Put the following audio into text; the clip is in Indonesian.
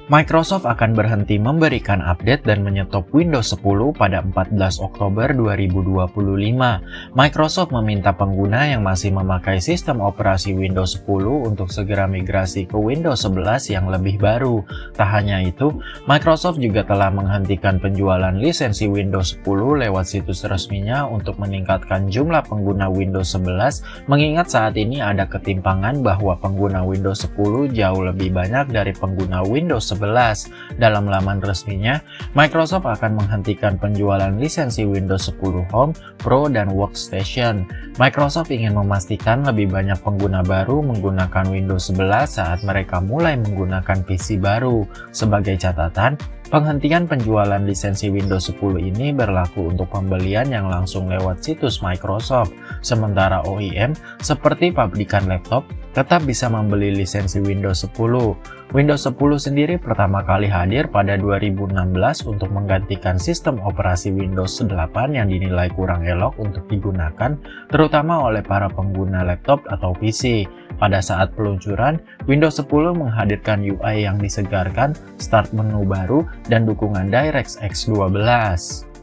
Microsoft akan berhenti memberikan update dan menyetop Windows 10 pada 14 Oktober 2025. Microsoft meminta pengguna yang masih memakai sistem operasi Windows 10 untuk segera migrasi ke Windows 11 yang lebih baru. Tak hanya itu, Microsoft juga telah menghentikan penjualan lisensi Windows 10 lewat situs resminya untuk meningkatkan jumlah pengguna Windows 11, mengingat saat ini ada ketimpangan bahwa pengguna Windows 10 jauh lebih banyak dari pengguna Windows 11. Dalam laman resminya, Microsoft akan menghentikan penjualan lisensi Windows 10 Home, Pro, dan Workstation. Microsoft ingin memastikan lebih banyak pengguna baru menggunakan Windows 11 saat mereka mulai menggunakan PC baru. Sebagai catatan, penghentian penjualan lisensi Windows 10 ini berlaku untuk pembelian yang langsung lewat situs Microsoft, sementara OEM seperti pabrikan laptop tetap bisa membeli lisensi Windows 10. Windows 10 sendiri pertama kali hadir pada 2016 untuk menggantikan sistem operasi Windows 8 yang dinilai kurang elok untuk digunakan, terutama oleh para pengguna laptop atau PC. Pada saat peluncuran, Windows 10 menghadirkan UI yang disegarkan, start menu baru, dan dukungan DirectX 12.